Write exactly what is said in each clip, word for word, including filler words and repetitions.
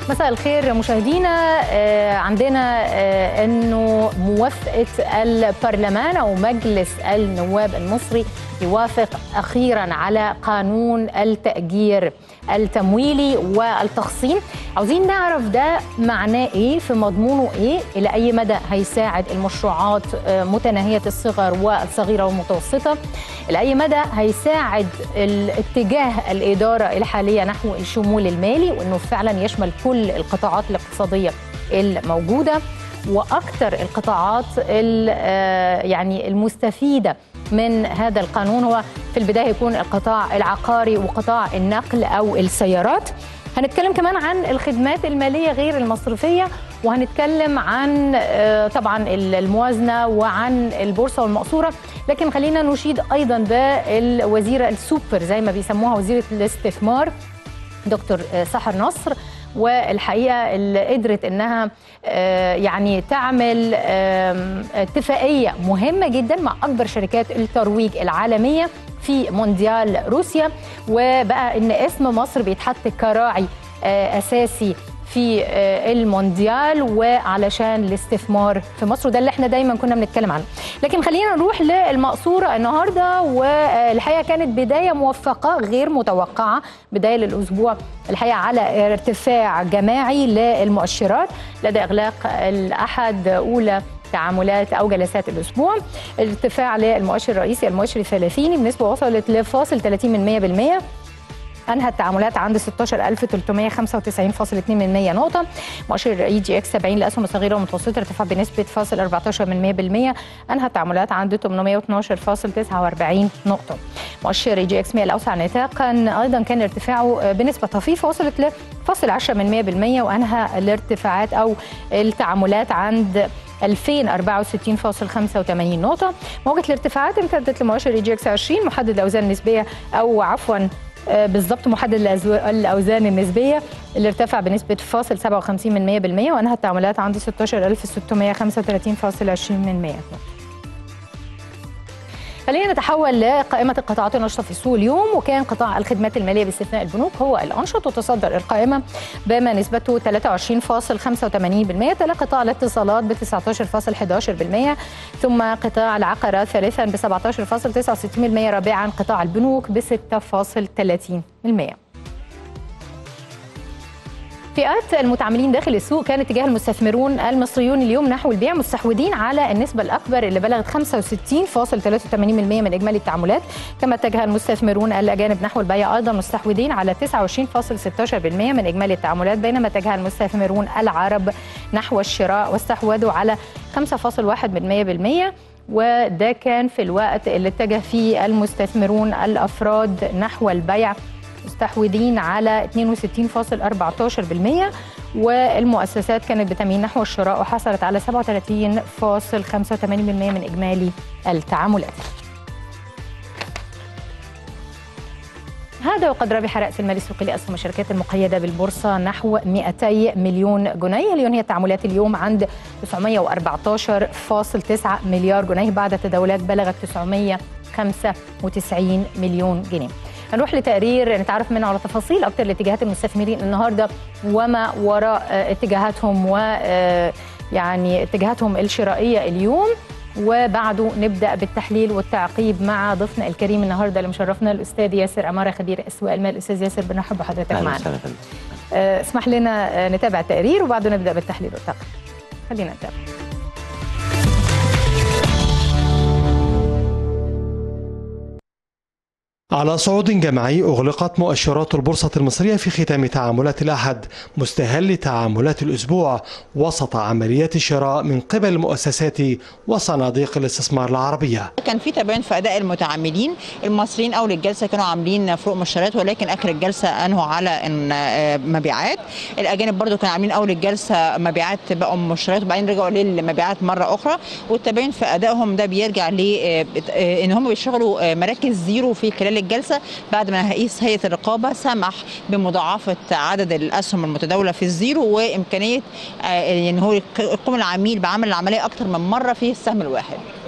مساء الخير مشاهدينا. عندنا انه موافقه البرلمان او مجلس النواب المصري يوافق اخيرا على قانون التأجير التمويلي والتخصيم. عاوزين نعرف ده معناه ايه، في مضمونه ايه، الى اي مدى هيساعد المشروعات متناهيه الصغر والصغيره والمتوسطه، الى اي مدى هيساعد الاتجاه الاداره الحاليه نحو الشمول المالي وانه فعلا يشمل كل القطاعات الاقتصاديه الموجوده، واكثر القطاعات يعني المستفيده من هذا القانون هو في البدايه يكون القطاع العقاري وقطاع النقل او السيارات. هنتكلم كمان عن الخدمات الماليه غير المصرفيه، وهنتكلم عن طبعا الموازنه وعن البورصه والمقصوره، لكن خلينا نشيد ايضا بالوزيره السوبر زي ما بيسموها وزيره الاستثمار دكتور سحر نصر، والحقيقه اللي قدرت انها يعني تعمل اتفاقيه مهمه جدا مع اكبر شركات الترويج العالميه في مونديال روسيا، وبقى ان اسم مصر بيتحط كراعي اساسي في المونديال وعلشان الاستثمار في مصر، وده اللي احنا دايما كنا بنتكلم عنه. لكن خلينا نروح للمقصوره النهارده، والحقيقه كانت بدايه موفقه غير متوقعه، بدايه للاسبوع الحقيقه على ارتفاع جماعي للمؤشرات لدى اغلاق الاحد اولى تعاملات او جلسات الاسبوع. الارتفاع للمؤشر الرئيسي المؤشر الثلاثيني بنسبه وصلت ل فاصل ثلاثين بالمئة، انهى التعاملات عند ستة عشر ألف وثلاثمئة وخمسة وتسعين فاصل اثنين بالمئة نقطه. مؤشر اي جي اكس سبعين للاسهم الصغيره والمتوسطه ارتفع بنسبه فاصل أربعة عشر بالمئة، انهى التعاملات عند ثمانمئة واثني عشر فاصل تسعة وأربعين نقطه. مؤشر اي جي اكس مئة الاوسع نطاقا ايضا كان ارتفاعه بنسبه طفيفه وصلت ل فاصل عشرة بالمئة، وانهى الارتفاعات او التعاملات عند ألفين وأربعة وستين فاصل خمسة وثمانين نقطه. موجه الارتفاعات امتدت لمؤشر اي جي اكس عشرين محدد الاوزان النسبيه او عفوا بالضبط محدد الاوزان النسبيه اللي ارتفع بنسبه فاصل سبعة وخمسين بالمئة، وانهى التعاملات عند ستة عشر ألف وستمئة وخمسة وثلاثين فاصل عشرين بالمئة. خلينا نتحول لقائمة القطاعات النشطة في السوق اليوم، وكان قطاع الخدمات المالية باستثناء البنوك هو الأنشط وتصدر القائمة بما نسبته ثلاثة وعشرين فاصل خمسة وثمانين بالمئة، تلا قطاع الاتصالات ب تسعة عشر فاصل أحد عشر بالمئة، ثم قطاع العقارات ثالثا ب سبعة عشر فاصل تسعة وستين بالمئة، رابعا قطاع البنوك ب ستة فاصل ثلاثين بالمئة. فئات المتعاملين داخل السوق كان اتجاه المستثمرون المصريون اليوم نحو البيع، مستحوذين على النسبة الأكبر اللي بلغت خمسة وستين فاصل ثلاثة وثمانين بالمئة من إجمالي التعاملات، كما اتجه المستثمرون الأجانب نحو البيع أيضا مستحوذين على تسعة وعشرين فاصل ستة عشر بالمئة من إجمالي التعاملات، بينما اتجه المستثمرون العرب نحو الشراء واستحوذوا على خمسة فاصل واحد بالمئة، وده كان في الوقت اللي اتجه فيه المستثمرون الأفراد نحو البيع مستحوذين على اثنين وستين فاصل أربعة عشر بالمئة، والمؤسسات كانت بتميل نحو الشراء وحصلت على سبعة وثلاثين فاصل خمسة وثمانين بالمئة من إجمالي التعاملات. هذا وقد ربح رأس المال السوقي لأسهم الشركات المقيدة بالبورصة نحو مئتي مليون جنيه، لينهي التعاملات اليوم عند تسعمئة وأربعة عشر فاصل تسعة مليار جنيه بعد تداولات بلغت تسعمئة وخمسة وتسعين مليون جنيه. هنروح لتقرير نتعرف منه على تفاصيل أكثر لاتجاهات المستثمرين النهارده وما وراء اتجاهاتهم و يعني اتجاهاتهم الشرائية اليوم، وبعده نبدأ بالتحليل والتعقيب مع ضيفنا الكريم النهارده اللي مشرفنا الأستاذ ياسر أمارة خبير أسواق المال. أستاذ ياسر بنرحب بحضرتك معنا. اسمح لنا نتابع التقرير وبعده نبدأ بالتحليل والتعقيب. خلينا نتابع. على صعود جماعي أغلقت مؤشرات البورصة المصرية في ختام تعاملات الأحد مستهل تعاملات الأسبوع وسط عمليات الشراء من قبل المؤسسات وصناديق الاستثمار العربية. كان في تباين في أداء المتعاملين المصريين. أول الجلسة كانوا عاملين فروق مؤشرات، ولكن آخر الجلسة أنهوا على مبيعات. الأجانب برضو كانوا عاملين أول الجلسة مبيعات بقوا مؤشرات وبعدين رجعوا للمبيعات مرة أخرى، والتباين في أدائهم ده بيرجع لأن هم بيشتغلوا مراكز زيرو في خلال الجلسة بعد ما رئيس هيئة الرقابة سمح بمضاعفة عدد الأسهم المتداولة في الزيرو وإمكانية يعني هو يقوم العميل بعمل العملية أكثر من مرة في السهم الواحد.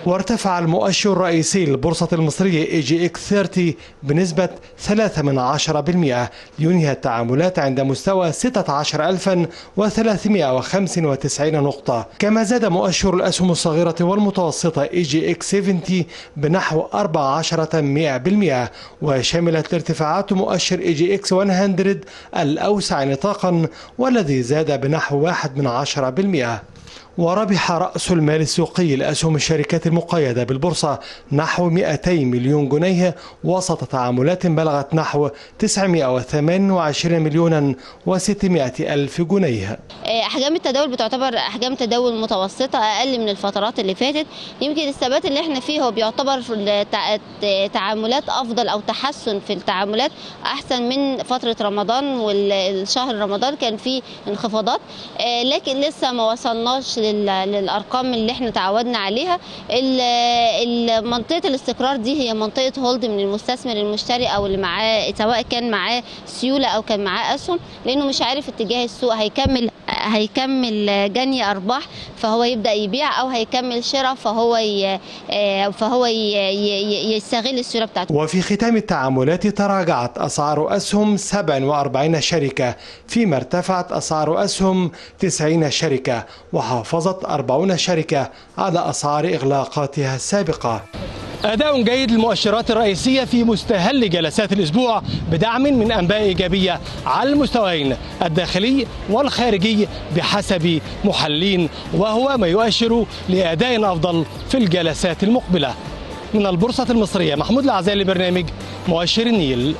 وارتفع المؤشر الرئيسي للبورصة المصرية إي جي إكس ثلاثين بنسبة ثلاثة من عشرة بالمئة لينهي التعاملات عند مستوى ستة عشر ألفا وثلاثمئة وخمسة وتسعين نقطة. كما زاد مؤشر الأسهم الصغيرة والمتوسطة إي جي إكس سبعين بنحو أربعة عشر بالمئة، وشملت الارتفاعات مؤشر إي جي إكس مئة الأوسع نطاقا والذي زاد بنحو واحد من عشرة بالمئة. وربح رأس المال السوقي لأسهم الشركات المقيدة بالبورصة نحو مئتي مليون جنيه وسط تعاملات بلغت نحو تسعمئة وثمانية وعشرين مليونا وستمئة ألف جنيه. أحجام التداول بتعتبر أحجام تداول متوسطة أقل من الفترات اللي فاتت. يمكن الثبات اللي احنا فيه هو بيعتبر تعاملات أفضل أو تحسن في التعاملات أحسن من فترة رمضان، والشهر رمضان كان فيه انخفاضات لكن لسه ما وصلناش للارقام اللي احنا تعودنا عليها. منطقه الاستقرار دي هي منطقه هولد من المستثمر المشتري او اللي معاه، سواء كان معاه سيوله او كان معاه اسهم، لانه مش عارف اتجاه السوق هيكمل هيكمل جني ارباح فهو يبدا يبيع، او هيكمل شراء فهو ي... فهو ي... ي... يستغل السيوله بتاعته. وفي ختام التعاملات تراجعت اسعار اسهم سبعة وأربعين شركه، فيما ارتفعت اسعار اسهم تسعين شركه، وحافظت أربعين شركة على أسعار إغلاقاتها السابقة. أداء جيد للمؤشرات الرئيسية في مستهل جلسات الأسبوع بدعم من أنباء إيجابية على المستويين الداخلي والخارجي بحسب محللين، وهو ما يؤشر لأداء أفضل في الجلسات المقبلة. من البورصة المصرية محمود العزالي لبرنامج مؤشر النيل.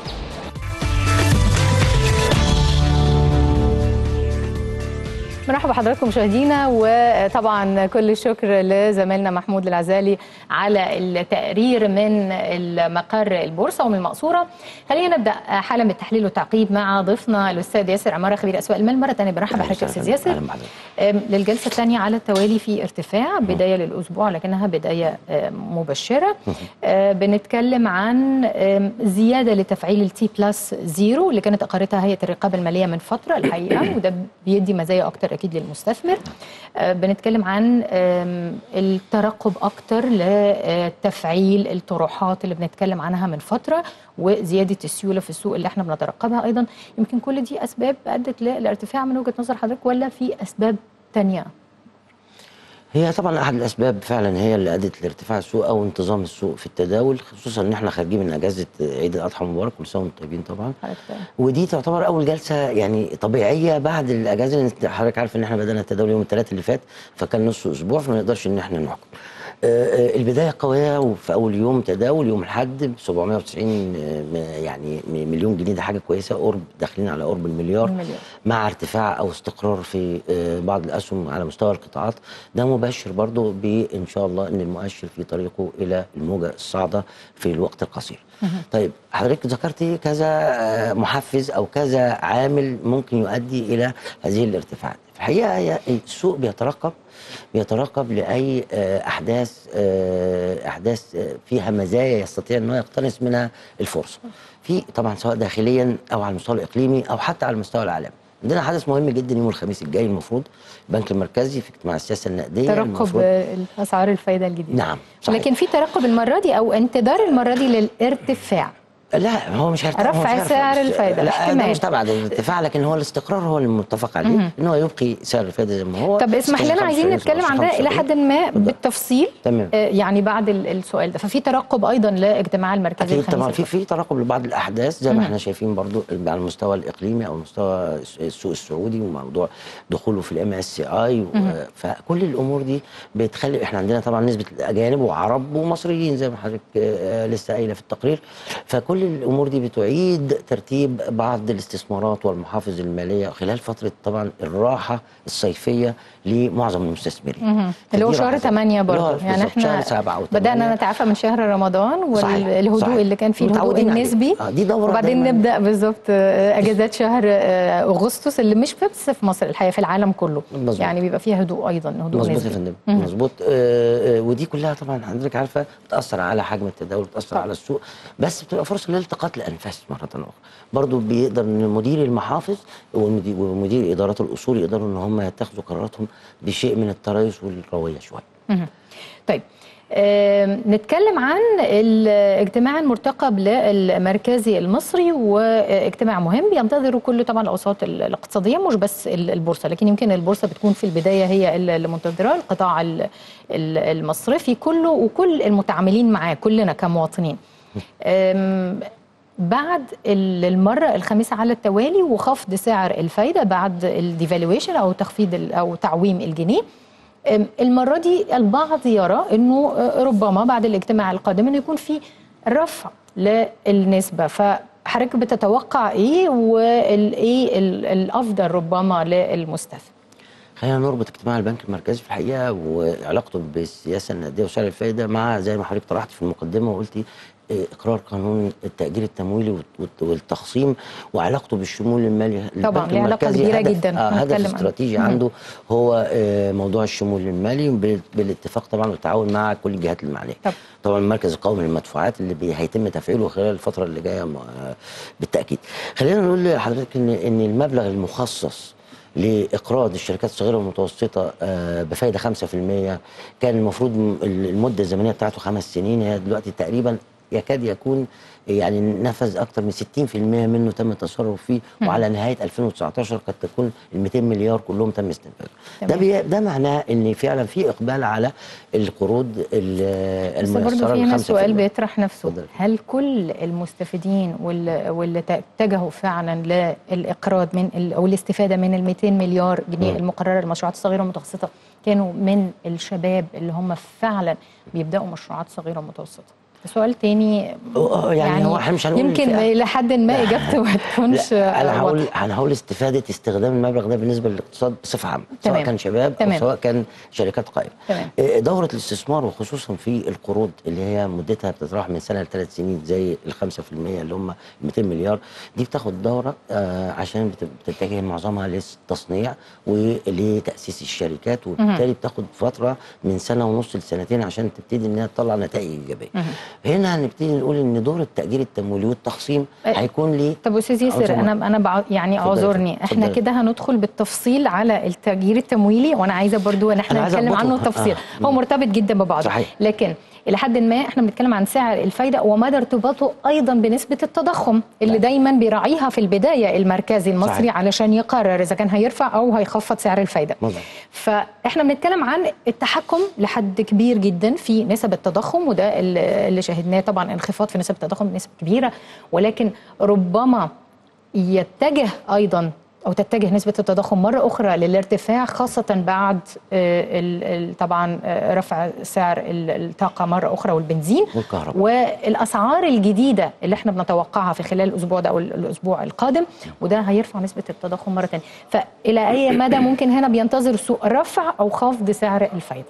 مرحبا بحضراتكم مشاهدينا، وطبعا كل الشكر لزميلنا محمود العزالي على التقرير من المقر البورصه ومن المقصوره. خلينا نبدا حالا بالتحليل والتعقيب مع ضيفنا الاستاذ ياسر عماره خبير اسواق المال. مره ثانيه برحب بحضرتك استاذ ياسر للجلسه الثانيه على التوالي في ارتفاع، بدايه للاسبوع لكنها بدايه مبشره. بنتكلم عن زياده لتفعيل التي بلس زيرو اللي كانت اقرتها هيئه الرقابه الماليه من فتره الحقيقه، وده بيدي مزايا اكتر اكيد للمستثمر. بنتكلم عن الترقب اكتر لتفعيل الطروحات اللي بنتكلم عنها من فتره، وزياده السيوله في السوق اللي احنا بنترقبها ايضا. يمكن كل دي اسباب ادت للارتفاع من وجهه نظر حضرتك، ولا في اسباب ثانيه؟ هي طبعا احد الاسباب فعلا هي اللي ادت لارتفاع السوق او انتظام السوق في التداول، خصوصا ان احنا خارجين من اجازه عيد الاضحى المبارك، كل سنه وانتم طيبين طبعا. ودي تعتبر اول جلسه يعني طبيعيه بعد الاجازه، لان حضرتك عارف ان احنا بدانا التداول يوم الثلاث اللي فات، فكان نص اسبوع فما نقدرش ان احنا نحكم. البدايه قويه، وفي اول يوم تداول يوم الاحد ب سبعمئة وتسعين يعني مليون جنيه، ده حاجه كويسه، قرب داخلين على قرب المليار، المليار مع ارتفاع او استقرار في بعض الاسهم على مستوى القطاعات. ده مبشر برضو بان شاء الله ان المؤشر في طريقه الى الموجه الصاعده في الوقت القصير. طيب حضرتك ذكرتي كذا محفز او كذا عامل ممكن يؤدي الى هذه الارتفاعات. في الحقيقه السوق بيترقب بيترقب لاي احداث احداث فيها مزايا يستطيع انه يقتنص منها الفرصه، في طبعا سواء داخليا او على المستوى الاقليمي او حتى على المستوى العالمي. عندنا حدث مهم جدا يوم الخميس الجاي، المفروض البنك المركزي في اجتماع السياسه النقديه ترقب اسعار الفايده الجديده. نعم صحيح. لكن في ترقب المره دي او انتظار المره دي للارتفاع. لا هو مش هيرتفع، رفع سعر الفايده، لا ده مش تبع الارتفاع، لكن هو الاستقرار هو المتفق عليه، ان هو يبقي سعر الفايده زي ما هو. طب اسمح لنا عايزين نتكلم عن ده الى حد ما بالتفصيل. تمام. آه يعني بعد السؤال ده، ففي ترقب ايضا لاجتماع المركزي الخميس. طبعا في في ترقب لبعض الاحداث زي ما احنا شايفين برضو على المستوى الاقليمي او مستوى السوق السعودي وموضوع دخوله في الام اس اي، فكل الامور دي بتخلي احنا عندنا طبعا نسبه اجانب وعرب ومصريين زي ما حضرتك لسه قايله في التقرير، فكل الامور دي تعيد ترتيب بعض الاستثمارات والمحافظ الماليه خلال فتره طبعا الراحه الصيفيه لمعظم المستثمرين. اللي هو شهر ثمانية برضه، يعني احنا بدانا نتعافى من شهر رمضان والهدوء صحيح. اللي كان فيه الهدوء النسبي، آه دي دورة وبعدين نبدا بالظبط اجازات شهر اغسطس اللي مش بس في مصر الحقيقه في العالم كله مزبوط. يعني بيبقى فيها هدوء ايضا، هدوء مزبوط نسبي. يا فندم مظبوط. آه ودي كلها طبعا حضرتك عارفه بتاثر على حجم التداول، بتاثر طبعا على السوق، بس بتبقى فرصه لالتقاط الانفاس مره اخرى. برضو بيقدر ان مدير المحافظ ومدير ادارات الاصول يقدروا ان هم يتخذوا قراراتهم بشيء من التريث والرويه شويه. طيب نتكلم عن الاجتماع المرتقب للمركزي المصري، واجتماع مهم بينتظره كل طبعا الاوساط الاقتصاديه مش بس البورصه، لكن يمكن البورصه بتكون في البدايه هي اللي منتظره، القطاع المصرفي كله وكل المتعاملين معاه كلنا كمواطنين. بعد المره الخامسه على التوالي وخفض سعر الفايده بعد الديفالويشن او تخفيض او تعويم الجنيه، المرة دي البعض يرى أنه ربما بعد الاجتماع القادم أنه يكون في رفع للنسبة، فحضرتك بتتوقع إيه والإيه الأفضل ربما للمستثمر؟ خلينا نربط اجتماع البنك المركزي في الحقيقة وعلاقته بالسياسة النقدية وسعر الفائدة مع زي ما حضرتك طرحت في المقدمة وقلتي اقرار قانون التأجير التمويلي والتخصيم وعلاقته بالشمول المالي. طبعا ليه علاقه كبيره هدف جدا. آه هدف استراتيجي عنده هو آه موضوع الشمول المالي بالاتفاق طبعا والتعاون مع كل الجهات المعنيه. طب. طبعا المركز القومي للمدفوعات اللي هيتم تفعيله خلال الفتره اللي جايه بالتاكيد. خلينا نقول لحضرتك ان ان المبلغ المخصص لاقراض الشركات الصغيره والمتوسطه بفائده خمسة في المية كان المفروض المده الزمنيه بتاعته خمس سنين، هي دلوقتي تقريبا يكاد يكون يعني نفذ اكثر من ستين في المية منه تم التصرف فيه، وعلى نهايه ألفين وتسعتاشر قد تكون ال مئتين مليار كلهم تم استنفاذه. ده بي ده معناه ان فعلا في اقبال على القروض الميسره. بس برضه في هنا سؤال بيطرح نفسه، هل كل المستفيدين واللي, واللي اتجهوا فعلا للاقراض من او الاستفاده من ال مئتين مليار جنيه م. المقرره للمشروعات الصغيره والمتوسطه كانوا من الشباب اللي هم فعلا بيبداوا مشروعات صغيره ومتوسطه؟ سؤال تاني يعني, يعني هو احنا مش هنقول يمكن لحد ما اجابته ما تكونش انا هقول انا هقول استفاده استخدام المبلغ ده بالنسبه للاقتصاد بصفه عامه، سواء كان شباب تمام. او سواء كان شركات قائمه. تمام. دوره الاستثمار وخصوصا في القروض اللي هي مدتها بتتراوح من سنه لثلاث سنين زي ال خمسة في المية اللي هم مئتين مليار، دي بتاخد دوره آه عشان بتتجه معظمها للتصنيع ولتاسيس الشركات، وبالتالي بتاخد فتره من سنه ونص لسنتين عشان تبتدي انها تطلع نتائج ايجابيه. هنا هنبتدي نقول ان دور التأجير التمويلي والتخصيم هيكون ليه. طب استاذ ياسر انا انا بع... يعني اعذرني، احنا كده هندخل بالتفصيل على التأجير التمويلي، وانا عايزه برضو ان احنا نتكلم عنه تفصيل. آه. هو مرتبط جدا ببعضه. صحيح. لكن الى حد ما احنا بنتكلم عن سعر الفايده ومدى ارتباطه ايضا بنسبه التضخم اللي لا. دايما بيراعيها في البدايه المركزي المصري. صحيح. علشان يقرر اذا كان هيرفع او هيخفض سعر الفايده. مزع. فاحنا بنتكلم عن التحكم لحد كبير جدا في نسب التضخم، وده اللي شاهدناه طبعا انخفاض في نسب التضخم بنسبه كبيره، ولكن ربما يتجه ايضا أو تتجه نسبة التضخم مرة أخرى للارتفاع، خاصة بعد طبعا رفع سعر الطاقة مرة أخرى والبنزين والكهرباء والأسعار الجديدة اللي احنا بنتوقعها في خلال الأسبوع ده أو الأسبوع القادم، وده هيرفع نسبة التضخم مرة ثانية. فإلى أي مدى ممكن هنا بينتظر السوق رفع أو خفض سعر الفايدة؟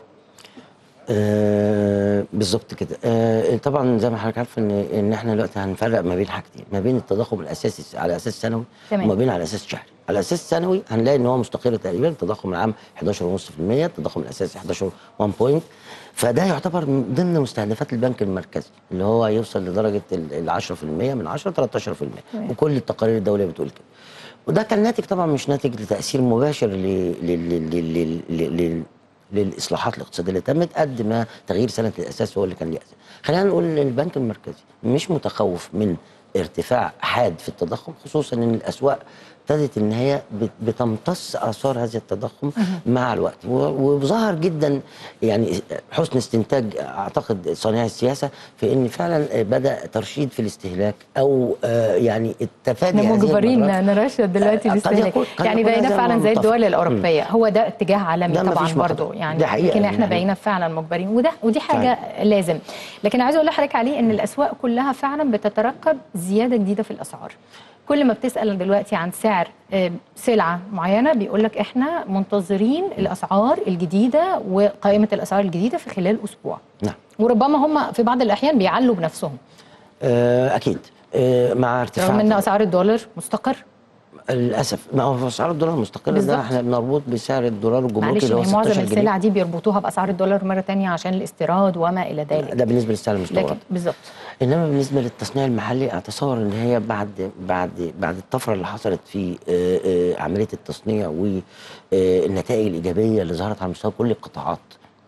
آه بالظبط كده. آه طبعا زي ما حضرتك عارفه ان ان احنا دلوقتي هنفرق ما بين حاجتين، ما بين التضخم الاساسي على اساس سنوي وما بين على اساس شهري. على اساس سنوي هنلاقي ان هو مستقر تقريبا، التضخم العام احداشر فاصلة خمسة في المية، التضخم الاساسي احداشر واحد بوينت، فده يعتبر ضمن مستهدفات البنك المركزي اللي هو يوصل لدرجه ال عشرة في المية من عشرة ل تلتاشر في المية، وكل التقارير الدوليه بتقول كده. وده كان ناتج طبعا مش ناتج لتاثير مباشر ل ل للاصلاحات الاقتصاديه اللي تمت قد ما تغيير سنه الاساس هو اللي كان ليه اثر. خلينا نقول ان البنك المركزي مش متخوف من ارتفاع حاد في التضخم، خصوصا ان الاسواق ابتدت ان هي بتمتص اثار هذا التضخم مع الوقت، وظهر جدا يعني حسن استنتاج اعتقد صانعي السياسه في ان فعلا بدا ترشيد في الاستهلاك او يعني التفادي. مجبرين نرشد دلوقتي الاستهلاك، يعني بقينا فعلا زي الدول الاوروبيه. هو ده اتجاه عالمي طبعا برضه، يعني لكن احنا بقينا فعلا مجبرين، وده ودي حاجه فعلا لازم. لكن عايزه اقول لحضرتك عليه ان الاسواق كلها فعلا بتترقب زياده جديده في الاسعار. كل ما بتسأل دلوقتي عن سعر سلعة معينة بيقول لك احنا منتظرين الأسعار الجديدة وقائمة الأسعار الجديدة في خلال أسبوع. نعم. وربما هم في بعض الأحيان بيعلوا بنفسهم. أكيد مع ارتفاع، رغم أن أسعار الدولار مستقر. للاسف ما هو اسعار الدولار مستقره، ده احنا بنربط بسعر الدولار الجمركي اللي هو ستاشر جنيه. معظم السلع دي بيربطوها باسعار الدولار مره ثانيه عشان الاستيراد وما الى ذلك. ده بالنسبه للسعر المستورد بالظبط. انما بالنسبه للتصنيع المحلي اتصور ان هي بعد بعد بعد الطفره اللي حصلت في عمليه التصنيع والنتائج الايجابيه اللي ظهرت على مستوى كل القطاعات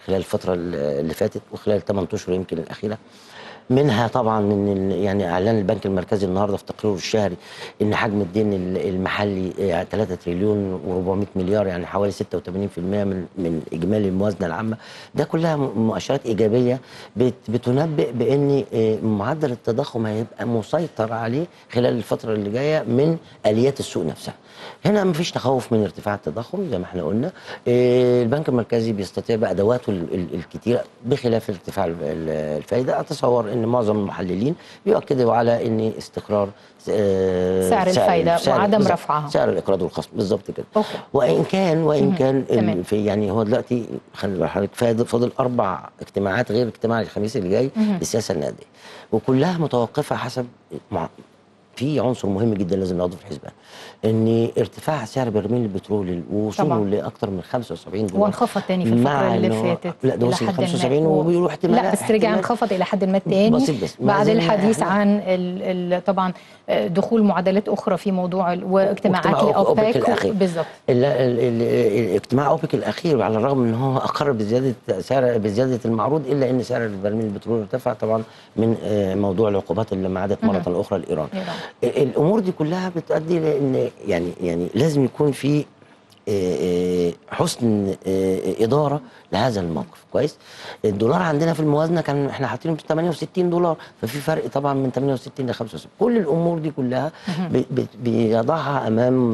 خلال الفتره اللي فاتت وخلال الثمان اشهر يمكن الاخيره. منها طبعا من يعني اعلان البنك المركزي النهارده في تقريره الشهري ان حجم الدين المحلي ثلاثة تريليون وأربعمائة مليار، يعني حوالي ستة وثمانين بالمئة من من اجمالي الموازنه العامه. ده كلها مؤشرات ايجابيه بتنبئ بان معدل التضخم هيبقى مسيطر عليه خلال الفتره اللي جايه من اليات السوق نفسها. هنا ما فيش تخوف من ارتفاع التضخم زي ما احنا قلنا. البنك المركزي بيستطيع بادواته الكتيره بخلاف ارتفاع الفائده. اتصور ان معظم المحللين بيؤكدوا على ان استقرار سعر الفائده وعدم رفعها، سعر الاقراض والخصم بالظبط كده. أوكي. وان كان وان كان في يعني هو دلوقتي خلي حضرتك فاضل اربع اجتماعات غير اجتماع الخميس اللي جاي للسياسه النقديه، وكلها متوقفه حسب مع في عنصر مهم جدا لازم ناخده في الحسبان، ان ارتفاع سعر برميل البترول ووصوله لاكثر من خمسة وسبعين دولار وانخفض تاني في الفتره اللي فاتت. لا ده وصل ل خمسة وسبعين وبيقولوا احتمال لا بس رجع انخفض الى حد ما تاني بعد الحديث عن ال ال طبعا دخول معادلات اخرى في موضوع واجتماعات الاوبك بالظبط. اجتماع اوبك الاخير على الرغم ان هو اقر بزياده سعر بزياده المعروض الا ان سعر برميل البترول ارتفع طبعا من موضوع العقوبات اللي ما عادت مره اخرى لايران. الامور دي كلها بتؤدي لان يعني يعني لازم يكون في حسن اداره لهذا الموقف كويس. الدولار عندنا في الموازنه كان احنا حاطينه ب ثمانية وستين دولار، ففي فرق طبعا من ثمانية وستين ل خمسة وستين. كل الامور دي كلها بيضعها امام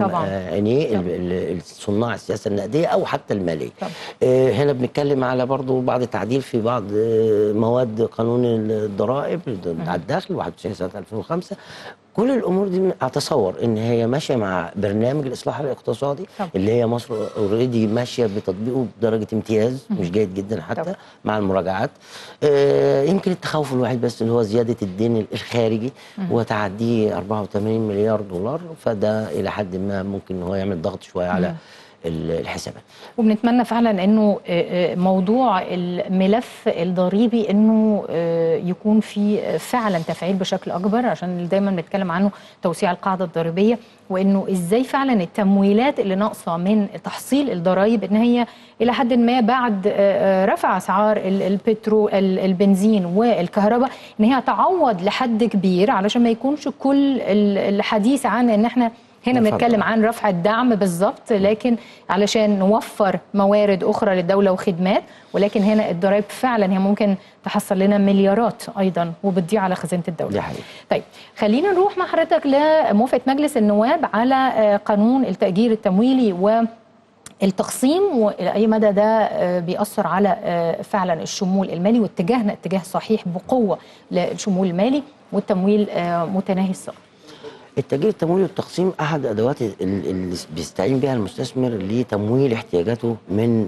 عينيه صناع السياسه النقديه او حتى الماليه. طبعا. هنا بنتكلم على برضو بعض التعديل في بعض مواد قانون الضرائب على الدخل واحد وتسعين سنه ألفين وخمسة. كل الامور دي اتصور ان هي ماشيه مع برنامج الاصلاح الاقتصادي طبعا. اللي هي مصر اوريدي ماشيه بتطبيقه بدرجه امتياز مش جيد جدا حتى طبعا. مع المراجعات. آه يمكن التخوف الواحد بس اللي هو زياده الدين الخارجي وتعديه أربعة وثمانين مليار دولار، فده الى حد ما ممكن ان هو يعمل ضغط شويه على الحسابات. وبنتمنى فعلا انه موضوع الملف الضريبي انه يكون في فعلا تفعيل بشكل اكبر، عشان دايما بنتكلم عنه توسيع القاعده الضريبيه، وانه ازاي فعلا التمويلات اللي ناقصه من تحصيل الضرائب ان هي الى حد ما بعد رفع اسعار البترول البنزين والكهرباء ان هي تعوض لحد كبير، علشان ما يكونش كل الحديث عن ان احنا هنا بنتكلم عن رفع الدعم بالظبط، لكن علشان نوفر موارد اخرى للدوله وخدمات، ولكن هنا الضرائب فعلا هي ممكن تحصل لنا مليارات ايضا وبتضيع على خزينه الدوله. دي حقيقة. طيب خلينا نروح مع حضرتك لموافقه مجلس النواب على قانون التأجير التمويلي و التقسيم، والى اي مدى ده بيأثر على فعلا الشمول المالي واتجاهنا اتجاه صحيح بقوه للشمول المالي والتمويل متناهي الصغر. التأجير التمويلي والتقسيم احد ادوات اللي بيستعين بها المستثمر لتمويل احتياجاته من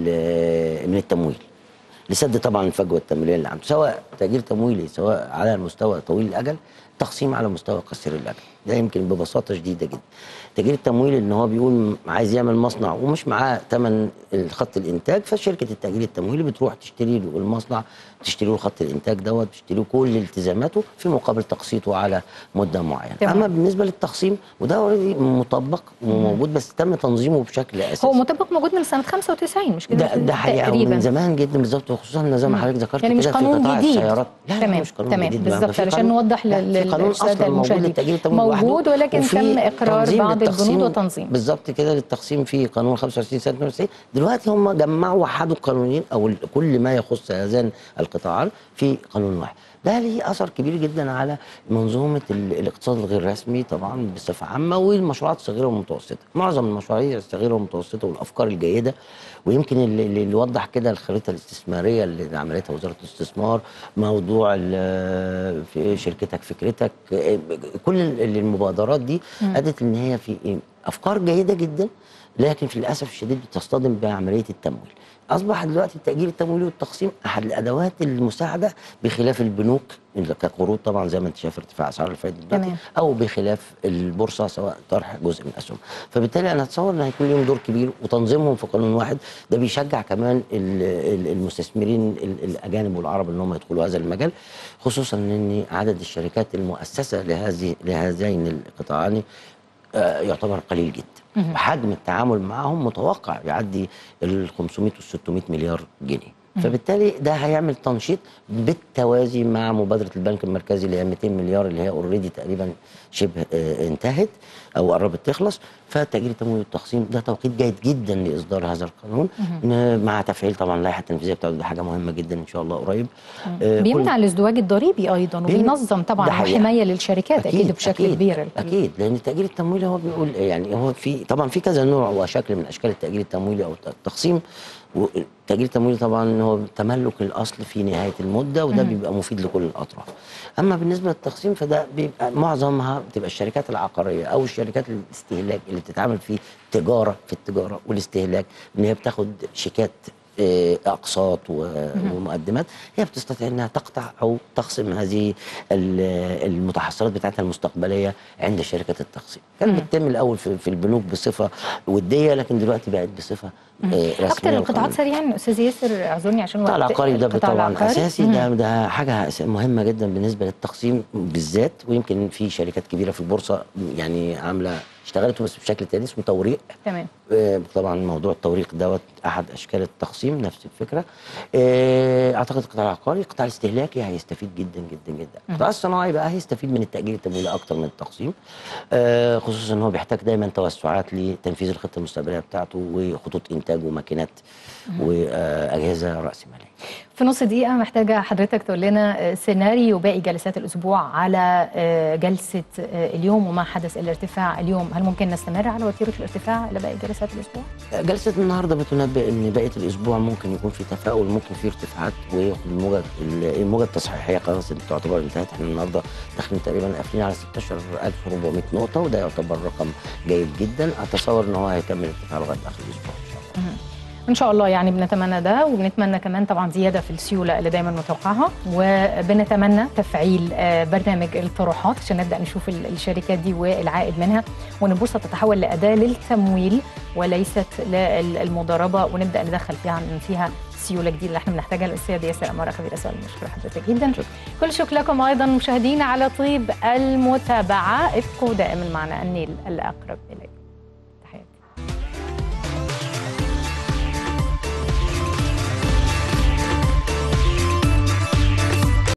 من التمويل لسد طبعا الفجوه التمويليه اللي عنده، سواء تأجير تمويلي سواء على المستوى طويل الاجل، تقسيم على مستوى قصير الاجل. ده يمكن ببساطه شديده جدا. التأجير التمويلي ان هو بيقول عايز يعمل مصنع ومش معاه ثمن خط الانتاج، فشركه التأجير التمويلي بتروح تشتري له المصنع، تشتري له خط الانتاج دوت، تشتري له كل التزاماته في مقابل تقسيطه على مده معينه. تمام. اما بالنسبه للتقسيم وده اوريدي مطبق وموجود بس تم تنظيمه بشكل اساسي. هو مطبق موجود من سنه خمسة وتسعين مش كده؟ ده, ده حقيقه من زمان جدا بالظبط، وخصوصا زي ما حضرتك ذكرت يعني كده في قطاع السيارات. لا تمام مش قانون تمام جديد بالظبط، علشان نوضح للساده المشاهدين موجود، ولكن تم اقرار بعض البنود وتنظيم بالظبط كده للتقسيم في قانون خمسة وعشرين سنه اثنين وتسعين. دلوقتي هم جمعوا وحدوا القانونين او كل ما يخص هذان القطاعان في قانون واحد. ده ليه اثر كبير جدا على منظومه الاقتصاد الغير رسمي طبعا بصفه عامه والمشروعات الصغيره والمتوسطه. معظم المشاريع الصغيره والمتوسطه والافكار الجيده، ويمكن اللي, اللي وضح كده الخريطه الاستثماريه اللي عملتها وزاره الاستثمار، موضوع في شركتك فكرتك، كل المبادرات دي ادت ان هي في افكار جيده جدا، لكن في للاسف الشديد بتصطدم بعمليه التمويل. اصبح دلوقتي التأجير التمويلي والتقسيم احد الادوات المساعده بخلاف البنوك كقروض طبعا زي ما انت شايف ارتفاع اسعار الفائده دلوقتي، او بخلاف البورصه سواء طرح جزء من الاسهم. فبالتالي انا اتصور ان هيكون لهم دور كبير وتنظيمهم في قانون واحد. ده بيشجع كمان المستثمرين الاجانب والعرب ان هم يدخلوا هذا المجال، خصوصا ان عدد الشركات المؤسسه لهذه لهذين القطاعين يعتبر قليل جدا، وحجم التعامل معهم متوقع يعدي ال خمسمائة وال ستمائة مليار جنيه. فبالتالي ده هيعمل تنشيط بالتوازي مع مبادره البنك المركزي اللي هي مئتين مليار اللي هي اوريدي تقريبا شبه انتهت او قربت تخلص. فالتأجير التمويل والتقسيم ده توقيت جيد جدا لاصدار هذا القانون مع تفعيل طبعا اللائحه التنفيذيه بتاعته. دي حاجه مهمه جدا ان شاء الله قريب. آه بيمنع الازدواج الضريبي ايضا وبينظم طبعا حمايه للشركات اكيد, أكيد بشكل أكيد كبير. اكيد لان التأجير التمويلي هو بيقول يعني هو في طبعا في كذا نوع وشكل من اشكال التأجير التمويلي او التقسيم. والتأجير التمويلي طبعا هو تملك الاصل في نهايه المده وده بيبقى مفيد لكل الاطراف. اما بالنسبه للتقسيم فده بيبقى معظمها بتبقى الشركات العقاريه او الشركات الاستهلاك اللي بتتعامل في تجاره في التجاره والاستهلاك ان هي بتاخد شيكات اقساط ومقدمات. هي بتستطيع انها تقطع او تقسم هذه المتحصلات بتاعتها المستقبليه عند شركه التقسيم. كانت بتتم الاول في البنوك بصفه وديه لكن دلوقتي بقت بصفه رسميه. اكثر القطاعات سريعا استاذ ياسر اعذرني عشان القطاع العقاري ده طبعا اساسي. ده ده حاجه مهمه جدا بالنسبه للتقسيم بالذات. ويمكن في شركات كبيره في البورصه يعني عامله اشتغلت بس بشكل تاني اسمه توريق. تمام. آه طبعا موضوع التوريق دوت احد اشكال التقسيم نفس الفكره. آه اعتقد القطاع العقاري القطاع الاستهلاكي هيستفيد جدا جدا جدا. القطاع الصناعي بقى هيستفيد من التأجير التمويلي اكتر من التقسيم. آه خصوصا ان هو بيحتاج دايما توسعات لتنفيذ الخطه المستقبليه بتاعته وخطوط انتاج وماكينات واجهزه راس ماليه. في نص دقيقة محتاجة حضرتك تقول لنا سيناريو باقي جلسات الأسبوع على جلسة اليوم وما حدث الارتفاع اليوم. هل ممكن نستمر على وتيرة الارتفاع إلى باقي جلسات الأسبوع؟ جلسة النهاردة بتنبئ إن بقية الأسبوع ممكن يكون في تفاؤل ممكن في ارتفاعات والموجة الموجة التصحيحية خلاص تعتبر انتهت. احنا النهاردة داخلين تقريبا قافلين على ستة عشر ألف وأربعمائة نقطة وده يعتبر رقم جيد جدا. أتصور إن هو هيكمل ارتفاع لغاية آخر الأسبوع إن شاء الله. ان شاء الله يعني بنتمنى ده وبنتمنى كمان طبعا زياده في السيوله اللي دايما متوقعها وبنتمنى تفعيل برنامج الطروحات عشان نبدا نشوف الشركات دي والعائد منها وان البورصه تتحول لاداه للتمويل وليست للمضاربه ونبدا ندخل فيها فيها سيوله جديده اللي احنا بنحتاجها. الاستاذ ياسر اماره خبير اسواق المشكور حضرتك جدا. شكرا. كل شكر لكم ايضا مشاهدينا على طيب المتابعه. ابقوا دائما معنا. النيل الاقرب اليكم.